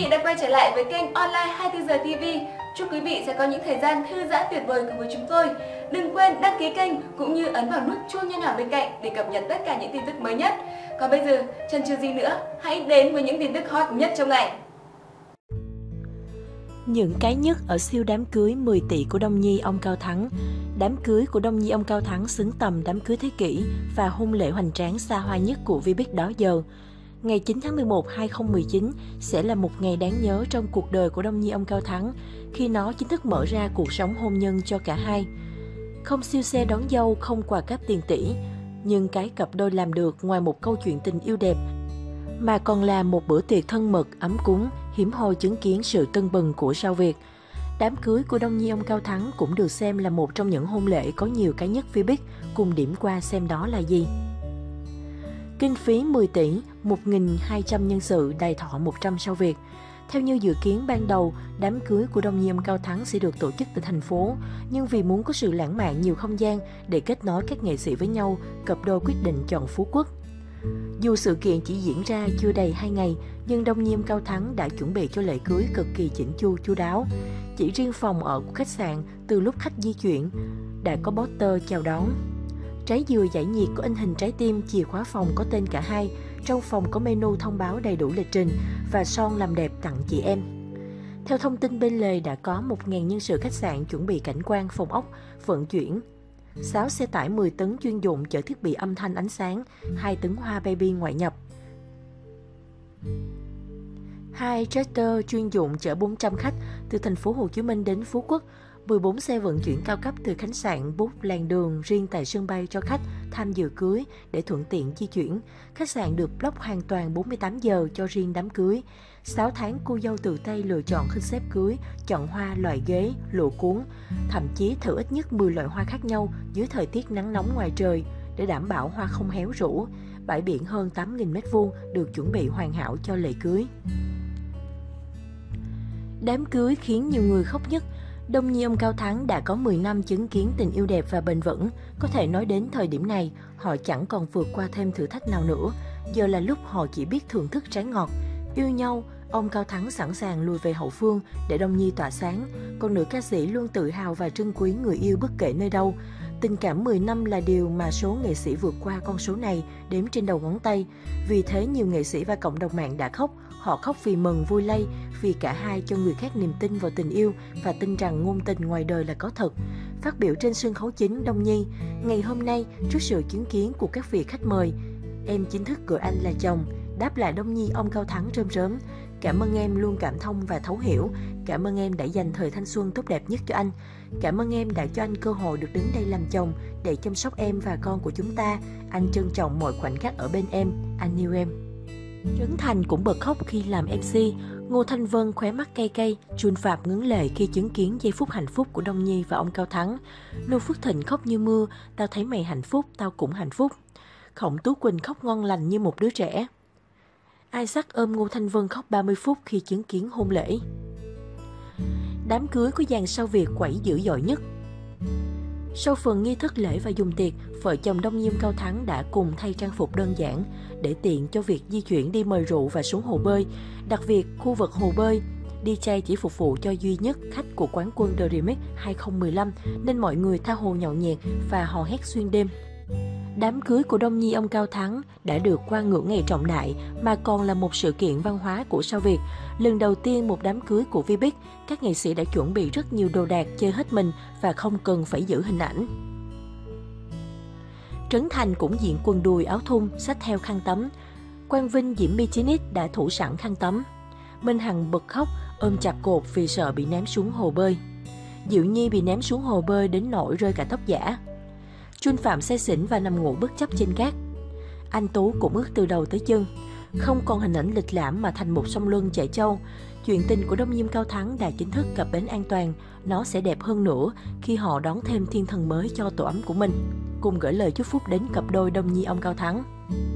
vị đã quay trở lại với kênh Online 24 giờ TV. Chúc quý vị sẽ có những thời gian thư giãn tuyệt vời cùng với chúng tôi. Đừng quên đăng ký kênh cũng như ấn vào nút chuông nho nhỏ bên cạnh để cập nhật tất cả những tin tức mới nhất. Còn bây giờ, chần chừ gì nữa, hãy đến với những tin tức hot nhất trong ngày. Những cái nhất ở siêu đám cưới 10 tỷ của Đông Nhi ông Cao Thắng. Đám cưới của Đông Nhi ông Cao Thắng xứng tầm đám cưới thế kỷ và hôn lễ hoành tráng xa hoa nhất của Vbiz đó giờ. Ngày 9 tháng 11, 2019 sẽ là một ngày đáng nhớ trong cuộc đời của Đông Nhi ông Cao Thắng khi nó chính thức mở ra cuộc sống hôn nhân cho cả hai. Không siêu xe đón dâu, không quà cáp tiền tỷ, nhưng cái cặp đôi làm được ngoài một câu chuyện tình yêu đẹp mà còn là một bữa tiệc thân mật, ấm cúng, hiếm hoi chứng kiến sự tưng bừng của sao Việt. Đám cưới của Đông Nhi ông Cao Thắng cũng được xem là một trong những hôn lễ có nhiều cái nhất Vbiz, cùng điểm qua xem đó là gì. Kinh phí 10 tỷ, 1.200 nhân sự, đài thọ 100 sao Việt. Theo như dự kiến ban đầu, đám cưới của Đông Nhi ông Cao Thắng sẽ được tổ chức tại thành phố, nhưng vì muốn có sự lãng mạn nhiều không gian để kết nối các nghệ sĩ với nhau, cặp đôi quyết định chọn Phú Quốc. Dù sự kiện chỉ diễn ra chưa đầy 2 ngày, nhưng Đông Nhi ông Cao Thắng đã chuẩn bị cho lễ cưới cực kỳ chỉnh chu chu đáo. Chỉ riêng phòng ở của khách sạn, từ lúc khách di chuyển, đã có poster chào đón. Trái dừa giải nhiệt có in hình trái tim, chìa khóa phòng có tên cả hai. Trong phòng có menu thông báo đầy đủ lịch trình và son làm đẹp tặng chị em. Theo thông tin bên lề, đã có 1.000 nhân sự khách sạn chuẩn bị cảnh quan, phòng ốc, vận chuyển. 6 xe tải 10 tấn chuyên dụng chở thiết bị âm thanh ánh sáng, 2 tấn hoa baby ngoại nhập. 2 tractor chuyên dụng chở 400 khách từ thành phố Hồ Chí Minh đến Phú Quốc, 14 xe vận chuyển cao cấp từ khách sạn bút làn đường riêng tại sân bay cho khách tham dự cưới để thuận tiện di chuyển. Khách sạn được block hoàn toàn 48 giờ cho riêng đám cưới. 6 tháng cô dâu tự tay lựa chọn khinh xếp cưới, chọn hoa, loại ghế, lụa cuốn, thậm chí thử ít nhất 10 loại hoa khác nhau dưới thời tiết nắng nóng ngoài trời để đảm bảo hoa không héo rũ. Bãi biển hơn 8.000 m² được chuẩn bị hoàn hảo cho lễ cưới. Đám cưới khiến nhiều người khóc nhất. Đông Nhi ông Cao Thắng đã có 10 năm chứng kiến tình yêu đẹp và bền vững. Có thể nói đến thời điểm này, họ chẳng còn vượt qua thêm thử thách nào nữa. Giờ là lúc họ chỉ biết thưởng thức trái ngọt. Yêu nhau, ông Cao Thắng sẵn sàng lùi về hậu phương để Đông Nhi tỏa sáng. Còn nữ ca sĩ luôn tự hào và trân quý người yêu bất kể nơi đâu. Tình cảm 10 năm là điều mà số nghệ sĩ vượt qua con số này đếm trên đầu ngón tay. Vì thế nhiều nghệ sĩ và cộng đồng mạng đã khóc. Họ khóc vì mừng vui lây, vì cả hai cho người khác niềm tin vào tình yêu và tin rằng ngôn tình ngoài đời là có thật. Phát biểu trên sân khấu chính Đông Nhi, ngày hôm nay trước sự chứng kiến của các vị khách mời, em chính thức gọi anh là chồng. Đáp lại Đông Nhi ông Cao Thắng rơm rớm: cảm ơn em luôn cảm thông và thấu hiểu. Cảm ơn em đã dành thời thanh xuân tốt đẹp nhất cho anh. Cảm ơn em đã cho anh cơ hội được đứng đây làm chồng để chăm sóc em và con của chúng ta. Anh trân trọng mọi khoảnh khắc ở bên em. Anh yêu em. Trấn Thành cũng bật khóc khi làm MC. Ngô Thanh Vân khóe mắt cay cay, Jun Phạm ngấn lệ khi chứng kiến giây phút hạnh phúc của Đông Nhi và ông Cao Thắng. Lưu Phước Thịnh khóc như mưa, tao thấy mày hạnh phúc, tao cũng hạnh phúc. Khổng Tú Quỳnh khóc ngon lành như một đứa trẻ. Isaac ôm Ngô Thanh Vân khóc 30 phút khi chứng kiến hôn lễ. Đám cưới của dàn sao Việt quẩy dữ dội nhất. Sau phần nghi thức lễ và dùng tiệc, vợ chồng Đông Nhi Cao Thắng đã cùng thay trang phục đơn giản để tiện cho việc di chuyển đi mời rượu và xuống hồ bơi. Đặc biệt, khu vực hồ bơi, DJ chỉ phục vụ cho duy nhất khách của quán quân The Remix 2015 nên mọi người tha hồ nhậu nhẹt và hò hét xuyên đêm. Đám cưới của Đông Nhi ông Cao Thắng đã được qua ngưỡng ngày trọng đại mà còn là một sự kiện văn hóa của sao Việt. Lần đầu tiên một đám cưới của Vbiz, các nghệ sĩ đã chuẩn bị rất nhiều đồ đạc chơi hết mình và không cần phải giữ hình ảnh. Trấn Thành cũng diện quần đùi áo thun, xách theo khăn tắm. Quang Vinh Diễm My 9X đã thủ sẵn khăn tắm. Minh Hằng bật khóc, ôm chặt cột vì sợ bị ném xuống hồ bơi. Diệu Nhi bị ném xuống hồ bơi đến nỗi rơi cả tóc giả. Jun Phạm say xỉn và nằm ngủ bất chấp trên cát. Anh Tú cũng ướt từ đầu tới chân. Không còn hình ảnh lịch lãm mà thành một song luân chảy trâu. Chuyện tình của Đông Nhi Cao Thắng đã chính thức cập bến an toàn. Nó sẽ đẹp hơn nữa khi họ đón thêm thiên thần mới cho tổ ấm của mình. Cùng gửi lời chúc phúc đến cặp đôi Đông Nhi ông Cao Thắng.